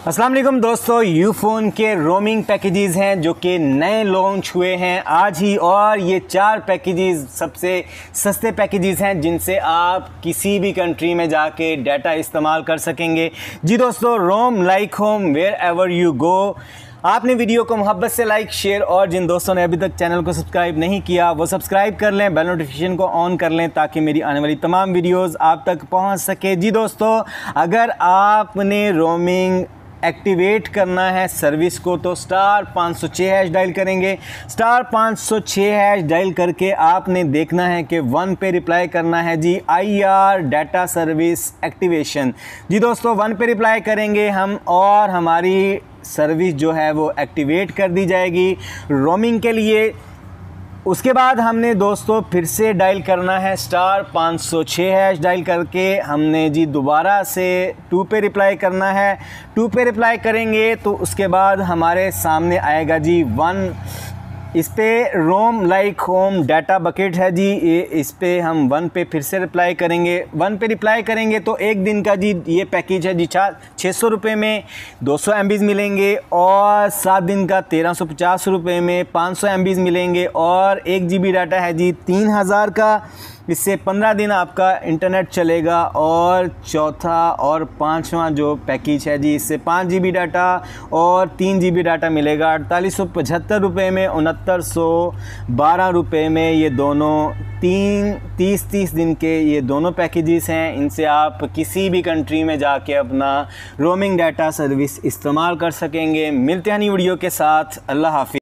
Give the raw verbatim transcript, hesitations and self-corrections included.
अस्सलाम वालेकुम दोस्तों, यूफोन के रोमिंग पैकेजेस हैं जो कि नए लॉन्च हुए हैं आज ही। और ये चार पैकेजेस सबसे सस्ते पैकेजेस हैं जिनसे आप किसी भी कंट्री में जाके डाटा इस्तेमाल कर सकेंगे। जी दोस्तों, roam like home wherever you go. आपने वीडियो को मोहब्बत से लाइक शेयर और जिन दोस्तों ने अभी तक चैनल को सब्सक्राइब नहीं किया वो सब्सक्राइब कर लें, बेल नोटिफिकेशन को ऑन कर लें ताकि मेरी आने वाली तमाम वीडियोस आप तक पहुंच सके। जी दोस्तों, अगर आपने रोमिंग एक्टिवेट करना है सर्विस को तो स्टार पाँच सौ छह हैश डायल करेंगे। स्टार पाँच सौ छह हैश डायल करके आपने देखना है कि वन पे रिप्लाई करना है जी, I R data service activation. जी दोस्तों, वन पे रिप्लाई करेंगे हम और हमारी सर्विस जो है वो एक्टिवेट कर दी जाएगी रोमिंग के लिए। उसके बाद हमने दोस्तों फिर से डायल करना है स्टार पाँच सौ छह हैश डायल करके हमने जी दोबारा से टू पे रिप्लाई करना है। टू पे रिप्लाई करेंगे तो उसके बाद हमारे सामने आएगा जी वन। इस पे roam like home data bucket है जी, ये इस पे हम वन पे फिर से रिप्लाई करेंगे। वन पे रिप्लाई करेंगे तो एक दिन का जी ये पैकेज है जी छः सौ रुपये में दो सौ एम बीज़ मिलेंगे और सात दिन का तेरह सौ पचास रुपये में पाँच सौ एम बीज़ मिलेंगे और एक जी बी डाटा है जी तीन हज़ार का। इससे पंद्रह दिन आपका इंटरनेट चलेगा। और चौथा और पांचवा जो पैकेज है जी, इससे पाँच जी बी डाटा और तीन जी बी डाटा मिलेगा अड़तालीस सौ पचहत्तर रुपये में, उनहत्तर सौ बारह रुपये में। ये दोनों तीन तीस तीस दिन के ये दोनों पैकेजेस हैं। इनसे आप किसी भी कंट्री में जाके अपना रोमिंग डाटा सर्विस इस्तेमाल कर सकेंगे। मिलते हैं नई वीडियो के साथ। अल्लाह हाफिज़।